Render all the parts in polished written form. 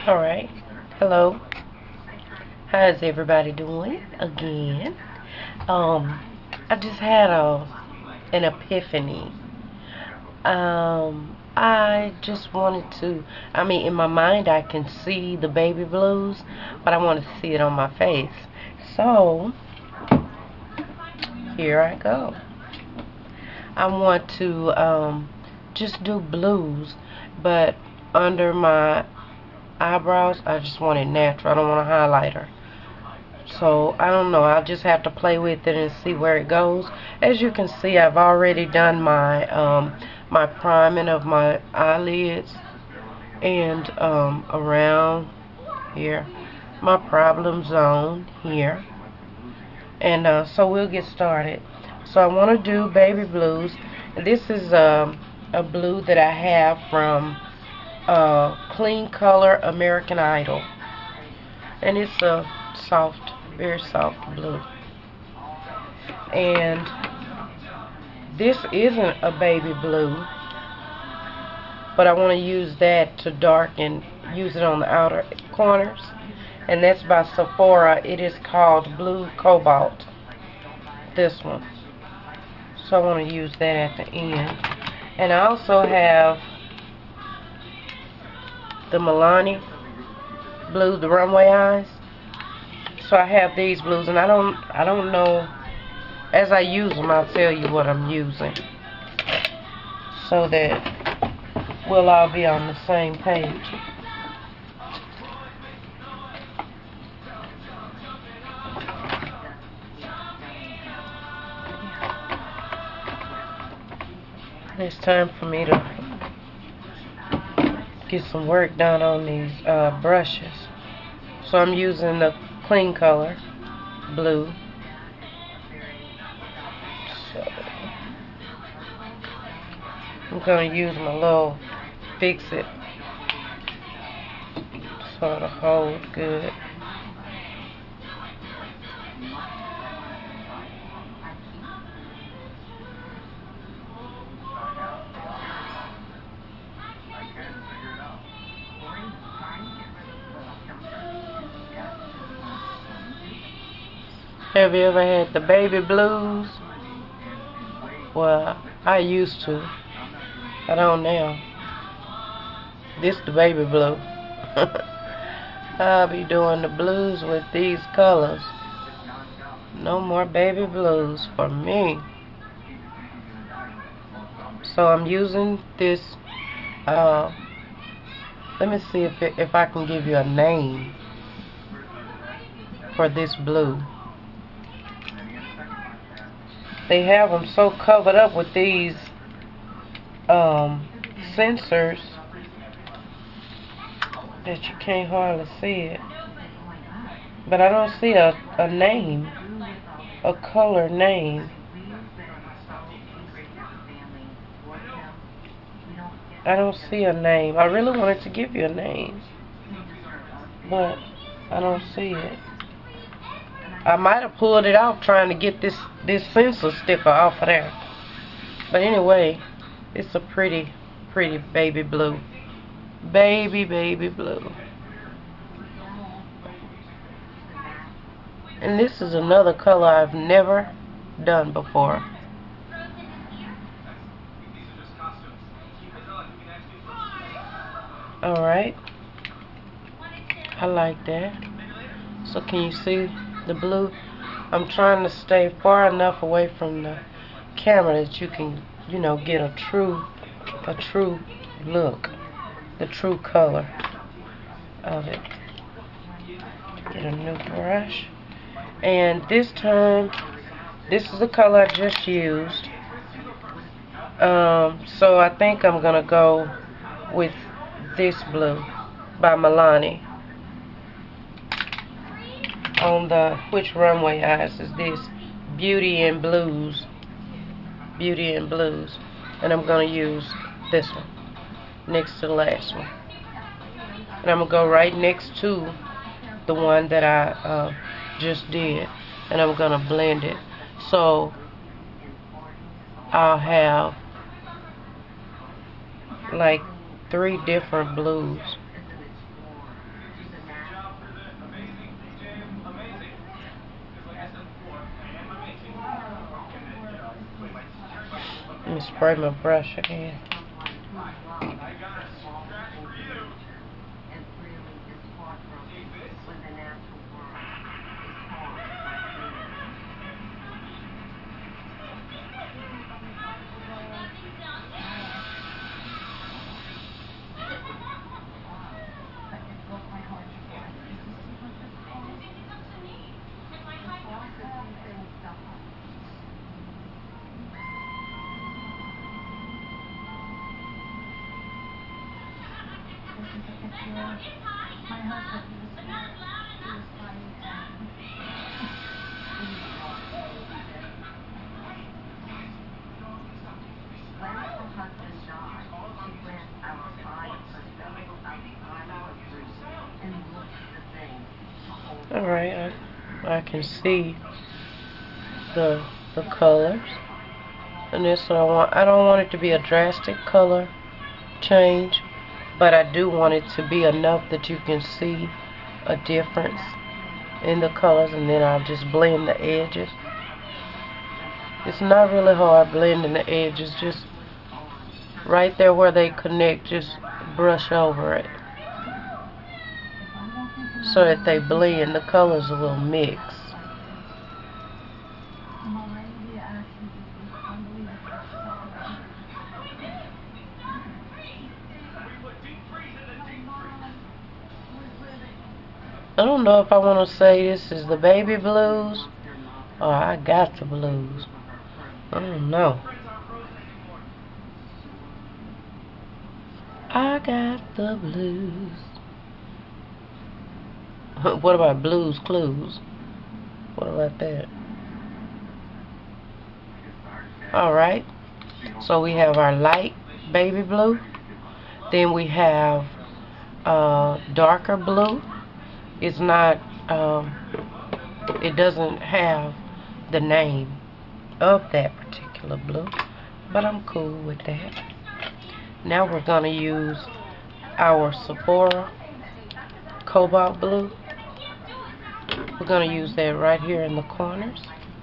Alright, hello. How's everybody doing? Again. Um, I just had an epiphany. I just wanted to, in my mind I can see the baby blues, but I want to see it on my face. So, here I go. I want to just do blues, but under my eyebrows, I just want it natural. I don't want a highlighter. So, I don't know. I'll just have to play with it and see where it goes. As you can see, I've already done my priming of my eyelids and around here, my problem zone here. And so we'll get started. So I want to do baby blues. This is a blue that I have from Clean Color American Idol, and it's a soft, very soft blue. And this isn't a baby blue, but I want to use that to darken, use it on the outer corners, and that's by Sephora. It is called Blue Cobalt, this one. So I want to use that at the end. And I also have the Milani blue, the runway eyes. So I have these blues, and I don't know, as I use them I'll tell you what I'm using, so that we'll all be on the same page. It's time for me to get some work done on these brushes. So I'm using the Clean Color blue. So I'm going to use my little Fix-It so it'll hold good. Have you ever had the baby blues? Well, I used to. I don't now. This the baby blue. I'll be doing the blues with these colors. No more baby blues for me. So I'm using this. Let me see if I can give you a name for this blue. They have them so covered up with these sensors that you can't hardly see it. But I don't see a name, a color name. I don't see a name. I really wanted to give you a name, but I don't see it. I might have pulled it off trying to get this sensor sticker off of there. But anyway, it's a pretty baby blue. Baby blue. And this is another color I've never done before. Alright. I like that. So can you see the blue? I'm trying to stay far enough away from the camera that you can, get a true look, the true color of it. Get a new brush, and this time, this is the color I just used. So I think I'm gonna go with this blue by Milani. On the, which runway eyes is this? Beauty and Blues. Beauty and Blues. And I'm going to use this one next to the last one. And I'm going to go right next to the one that I just did. And I'm going to blend it. So I'll have like 3 different blues. Let me spray my brush again. Alright, I can see the colors, and this what I want. I don't want it to be a drastic color change, but I do want it to be enough that you can see a difference in the colors, and then I'll just blend the edges. It's not really hard blending the edges, just right there where they connect, just brush over it so that they blend, the colors will mix. I don't know if I want to say this is the baby blues or I got the blues. I don't know. I got the blues. What about Blues Clues? What about that? Alright. So we have our light baby blue. Then we have darker blue. It's not, it doesn't have the name of that particular blue, but I'm cool with that. Now we're going to use our Sephora Cobalt Blue. We're going to use that right here in the corners.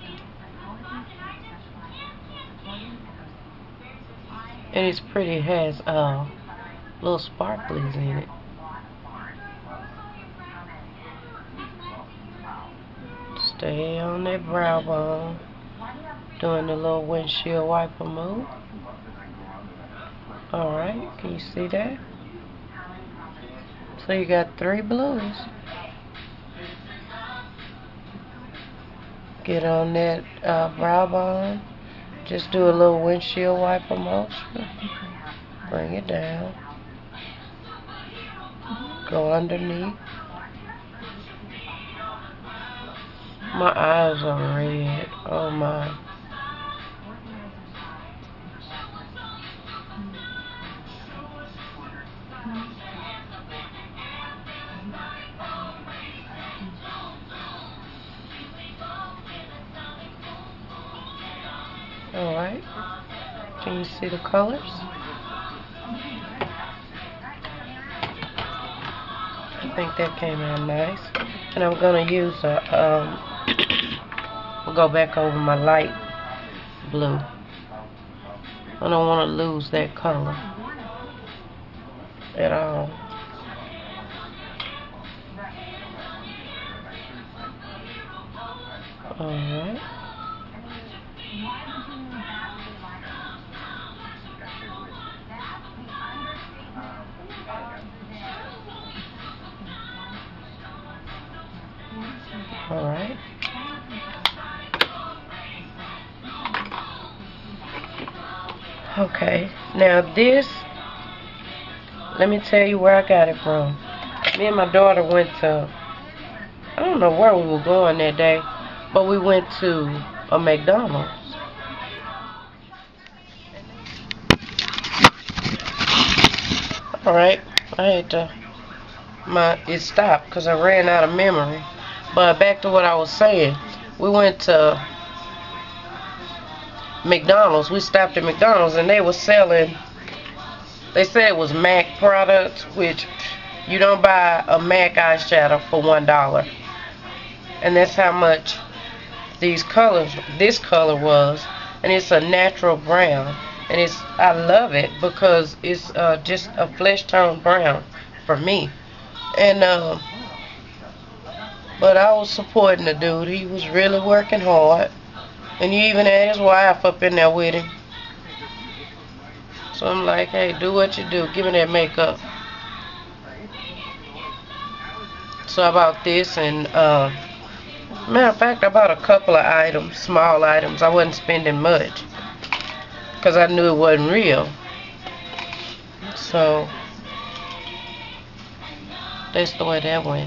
And it's pretty, it has little sparklies in it. Stay on that brow bone, doing the little windshield wiper move. Alright, can you see that? So you got 3 blues. Get on that brow bone. Just do a little windshield wiper motion. Bring it down. Go underneath. My eyes are red. Oh my. Alright. Can you see the colors? I think that came out nice. And I'm going to use a, we'll go back over my light blue. I don't want to lose that color at all. Alright. Alright. Okay, now this, let me tell you where I got it from. Me and my daughter went to, I don't know where we were going that day, but we went to a McDonald's. Alright, I had to, it stopped because I ran out of memory. But back to what I was saying, we went to McDonald's. We stopped at McDonald's and they were selling, they said it was MAC products, which you don't buy a MAC eyeshadow for $1. And that's how much these colors, this color was. And it's a natural brown. and I love it because it's just a flesh tone brown for me. And but I was supporting the dude. He was really working hard, and you even had his wife up in there with him. So I'm like, hey, do what you do. Give me that makeup. So I bought this, and matter of fact, I bought a couple of items, small items. I wasn't spending much because I knew it wasn't real. So that's the way that went.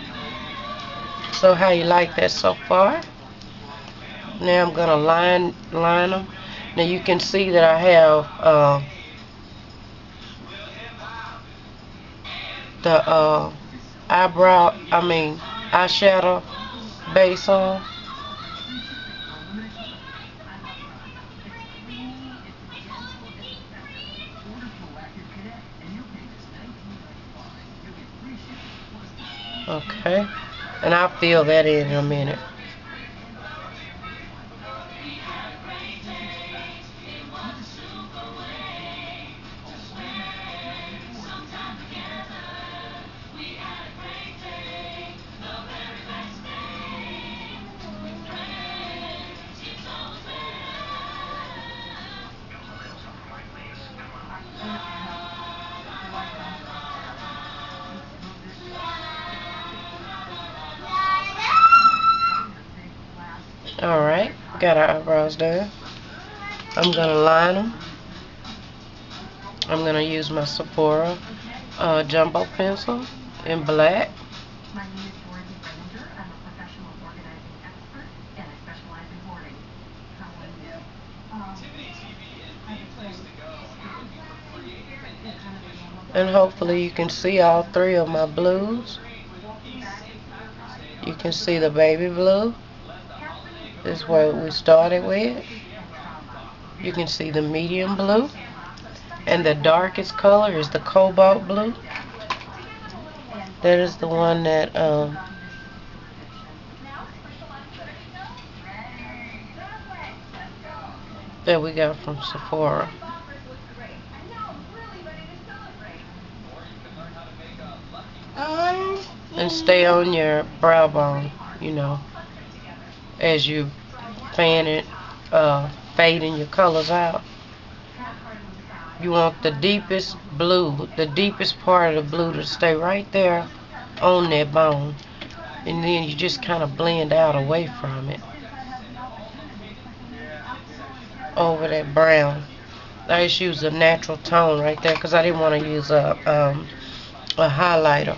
So how you like that so far? Now I'm gonna line them. Now you can see that I have the eyeshadow base on. Okay, and I'll fill that in a minute. Alright, got our eyebrows done. I'm going to line them. I'm going to use my Sephora jumbo pencil in black. My name is Dorothy Ranger. I'm a professional organizing expert, and I specialize in hoarding. How do you? And hopefully you can see all three of my blues. You can see the baby blue. This is what we started with. You can see the medium blue. And the darkest color is the cobalt blue. That is the one that we got from Sephora. And stay on your brow bone, you know, as you fan it, fading your colors out. You want the deepest blue, the deepest part of the blue to stay right there on that bone. And then you just kind of blend out away from it. Over that brown. I just used a natural tone right there because I didn't want to use a highlighter.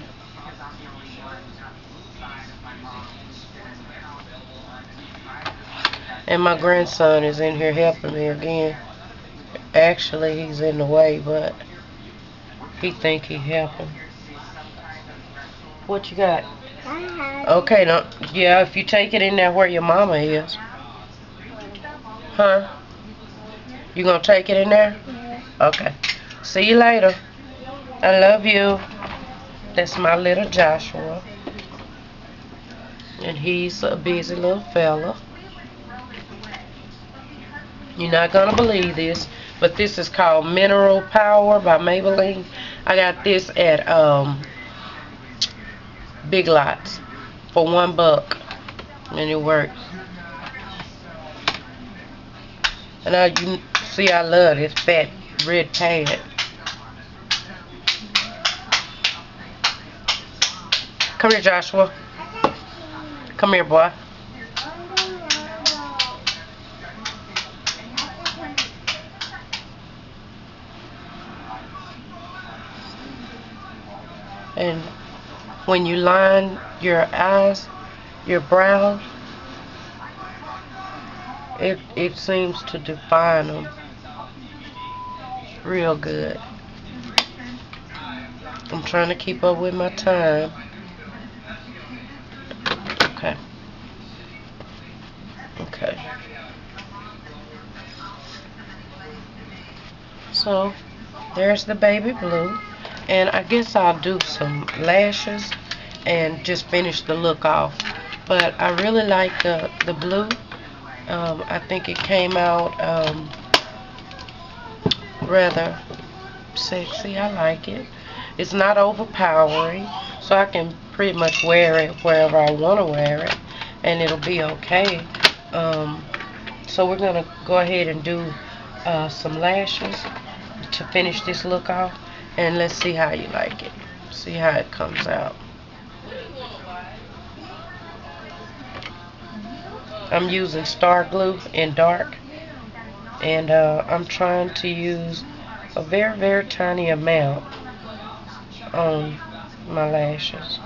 And my grandson is in here helping me again. Actually, he's in the way, but he think he helping. What you got? Okay, no, yeah, if you take it in there where your mama is. Huh? You gonna take it in there? Okay. See you later. I love you. That's my little Joshua. And he's a busy little fella. You're not gonna believe this, but this is called Mineral Power by Maybelline. I got this at Big Lots for $1, and it works. And you see, I love this fat red pad. Come here, Joshua. Come here, boy. And when you line your eyes, your brows, it seems to define them real good. I'm trying to keep up with my time. Okay. Okay. So there's the baby blue. And I guess I'll do some lashes and just finish the look off. But I really like the blue. I think it came out rather sexy. I like it. It's not overpowering, so I can pretty much wear it wherever I want to wear it, and it'll be okay. So we're gonna go ahead and do some lashes to finish this look off, and let's see how you like it. See how it comes out. I'm using Star Glue in dark, and I'm trying to use a very, very tiny amount on my lashes.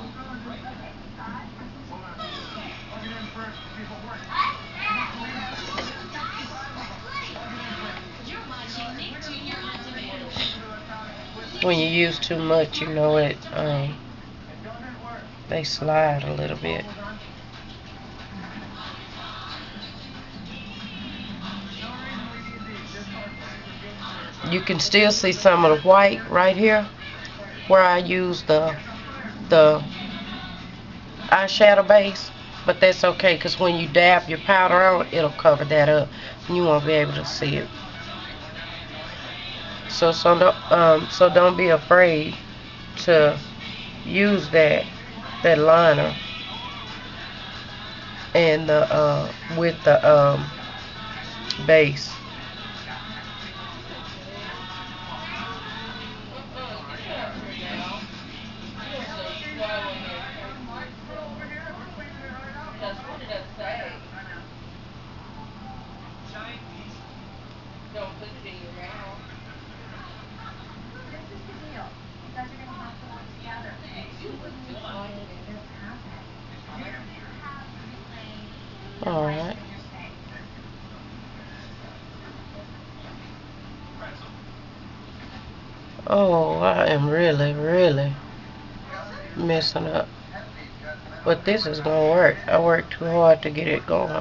When you use too much, you know it, they slide a little bit. You can still see some of the white right here where I use the eyeshadow base, but that's okay because when you dab your powder on, it'll cover that up and you won't be able to see it. So don't be afraid to use that liner and the with the base. Alright. Oh, I am really, really messing up. But this is gonna work. I worked too hard to get it going.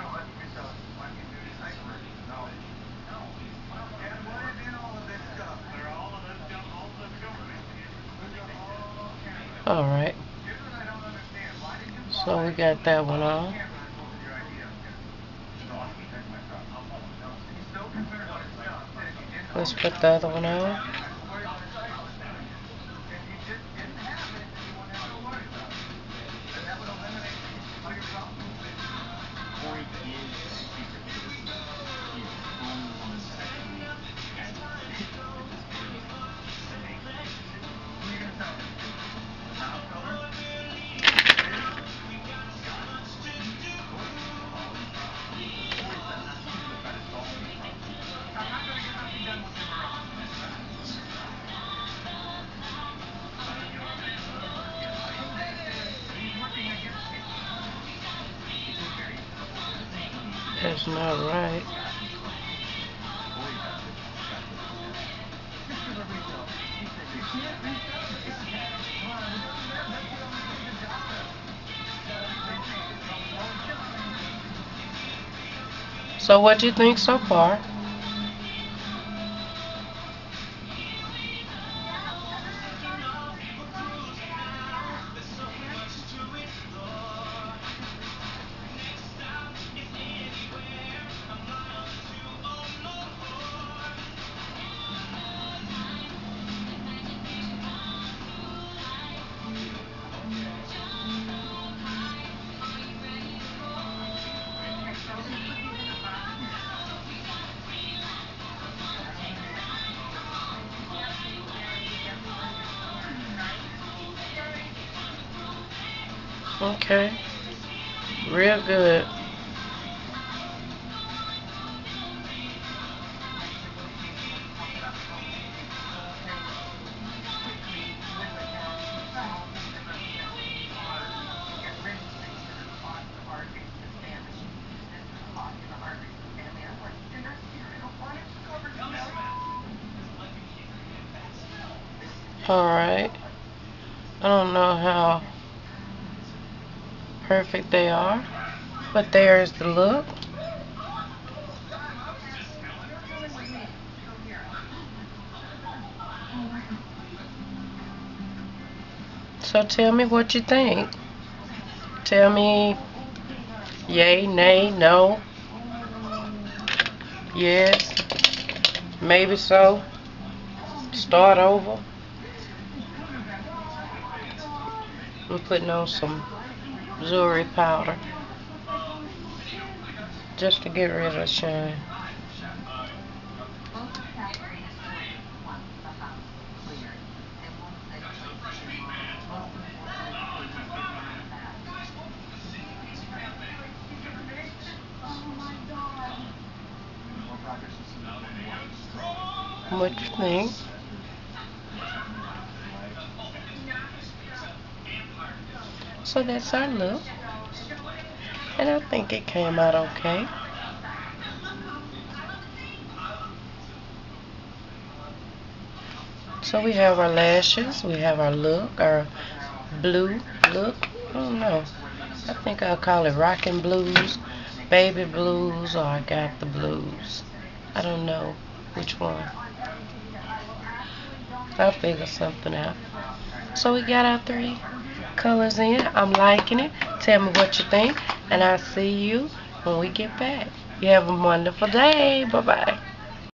Alright. So we got that one on. Let's put the other one on. That's not right. So what do you think so far? Okay. Real good. Alright. I don't know how perfect they are, but there's the look. So tell me what you think. Tell me yay, nay, no, yes, maybe so. start over. I'm putting on some jewelry powder just to get rid of the shine. What you think? So that's our look, and I think it came out okay. So we have our lashes, we have our look, our blue look. I don't know. I think I'll call it rockin' blues, baby blues, or I got the blues. I don't know which one. I'll figure something out. So we got our 3 colors in. I'm liking it. Tell me what you think, and I'll see you when we get back. You have a wonderful day. Bye-bye.